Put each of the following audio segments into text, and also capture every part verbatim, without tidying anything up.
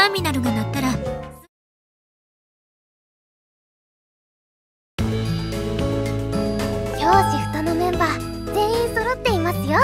ターミナルが鳴ったら今日シフトのメンバー全員揃っていますよ。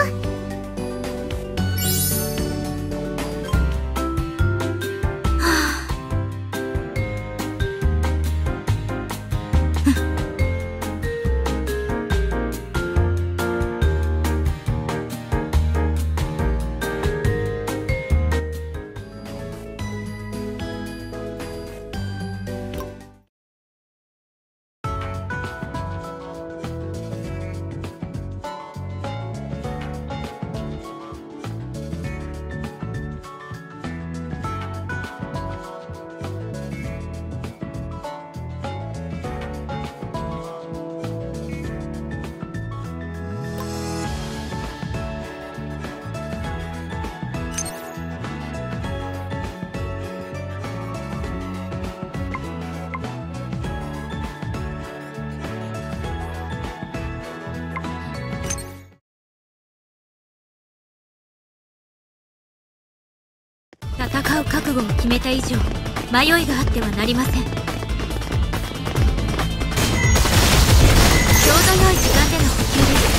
戦う覚悟を決めた以上迷いがあってはなりません。ちょうど良い時間での補給です。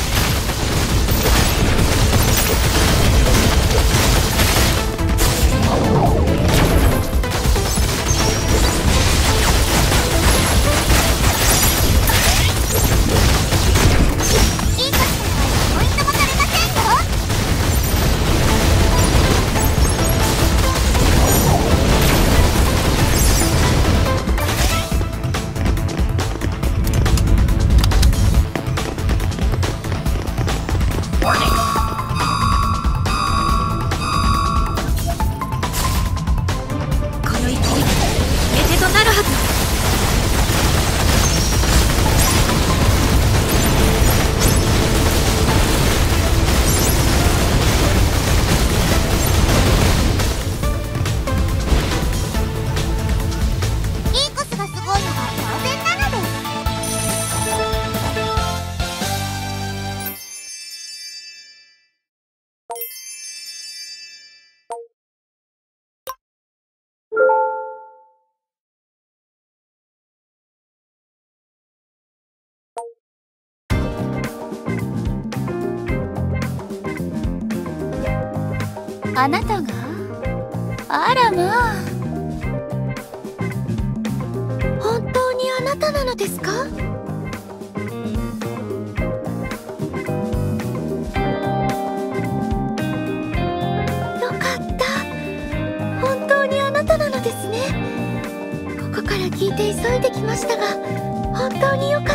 あなたが？あらまあ。本当にあなたなのですか？よかった。本当にあなたなのですね。ここから聞いて急いできましたが、本当によかった。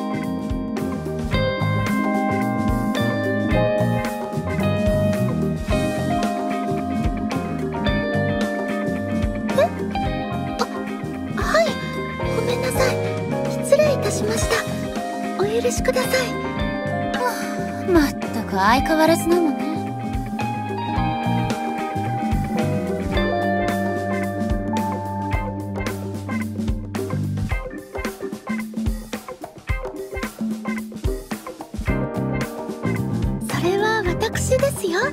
しました。お許しください。はあ、まったく相変わらずなのね。それは私ですよ。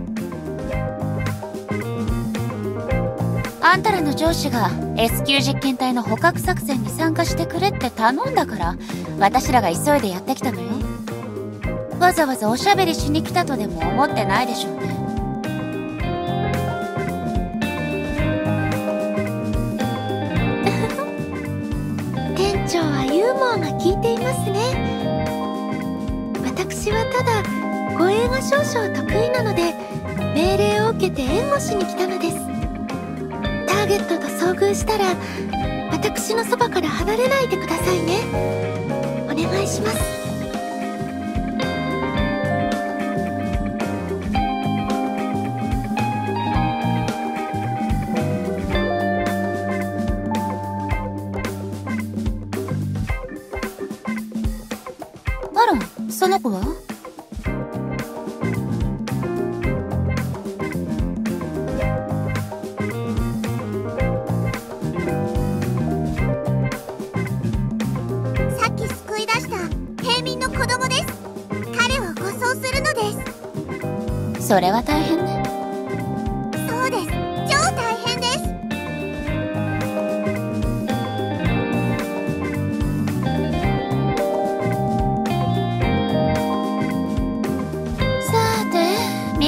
あんたらの上司が エス 級実験体の捕獲作戦に参加してくれって頼んだから私らが急いでやってきたのよ。わざわざおしゃべりしに来たとでも思ってないでしょうね。店長はユーモアが効いていますね。私はただ護衛が少々得意なので命令を受けて援護しに来たのです。ターゲットと遭遇したら私のそばから離れないでくださいね。お願いします。あら、その子は？それは大変ね。 そうです。超大変です。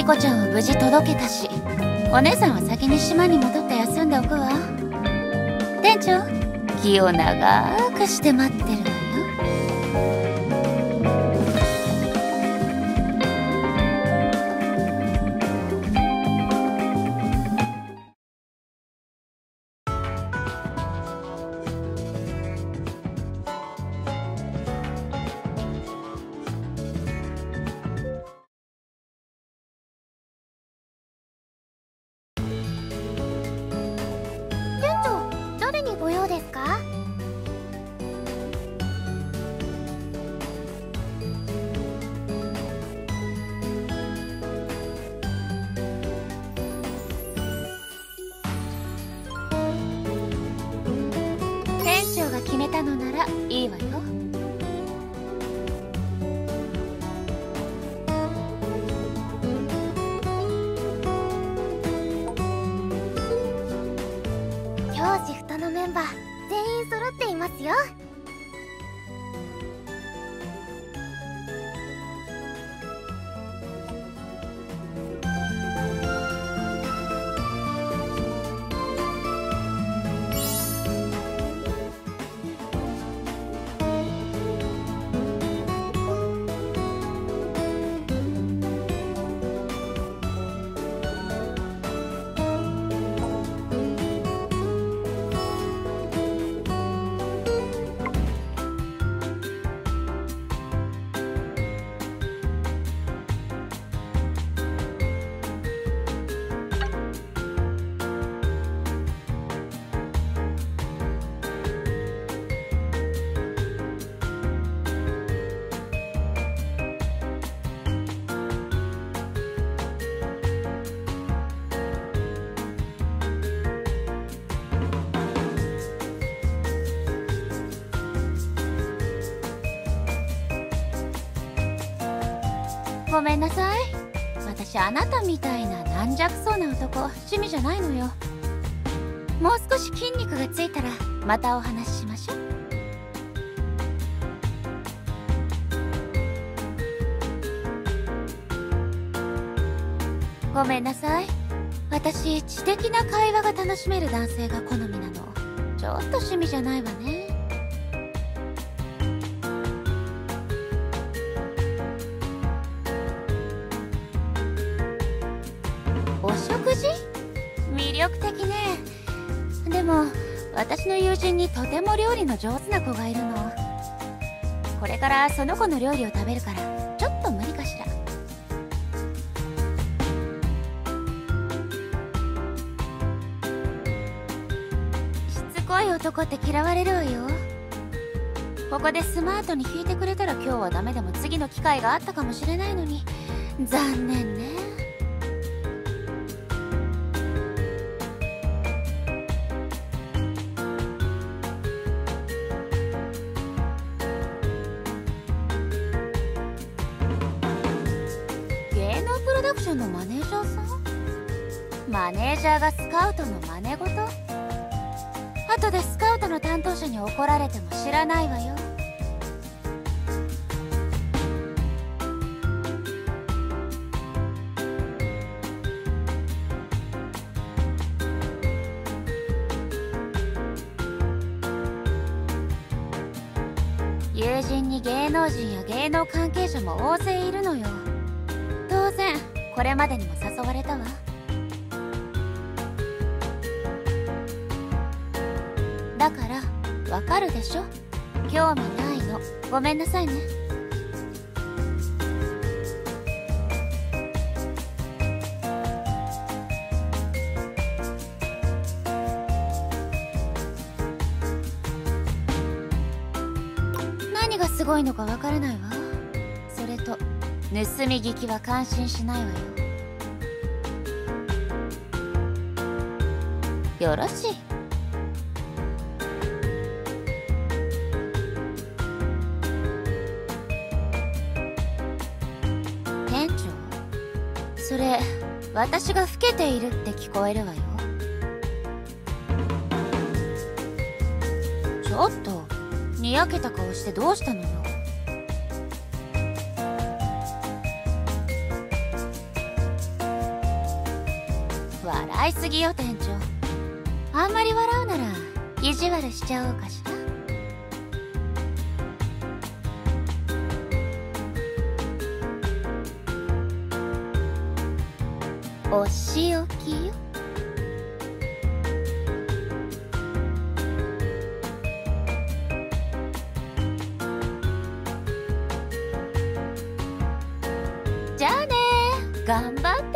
子ちゃんを無事届けたし、お姉さんは先に島に戻って休んでおくわ。店長、気を長くして待ってるわよ。決めたのならいいわよ。 今日シフトのメンバー全員揃っていますよ。 ごめんなさい。私あなたみたいな軟弱そうな男趣味じゃないのよ。もう少し筋肉がついたらまたお話ししましょう。ごめんなさい。私知的な会話が楽しめる男性が好みなの。ちょっと趣味じゃないわね。お食事？魅力的ね。でも私の友人にとても料理の上手な子がいるの。これからその子の料理を食べるからちょっと無理かしら。しつこい男って嫌われるわよ。ここでスマートに弾いてくれたら今日はダメでも次の機会があったかもしれないのに。残念ね。芸能プロダクションのマネージャーさん？マネージャーがスカウトの真似事？後でスカウトの担当者に怒られても知らないわよ。友人に芸能人や芸能関係者も大勢いるのよ。当然これまでにも誘われたわ。だからわかるでしょ。興味ないの。ごめんなさいね。何がすごいのかわからないわ。それと盗み聞きは感心しないわよ。よろしい。店長、それ私が老けているって聞こえるわよ。ちょっとにやけた顔してどうしたのよ。 笑いすぎよ店長。あんまり笑うなら意地悪しちゃおうかしら。お仕置きよ。じゃあね、頑張って。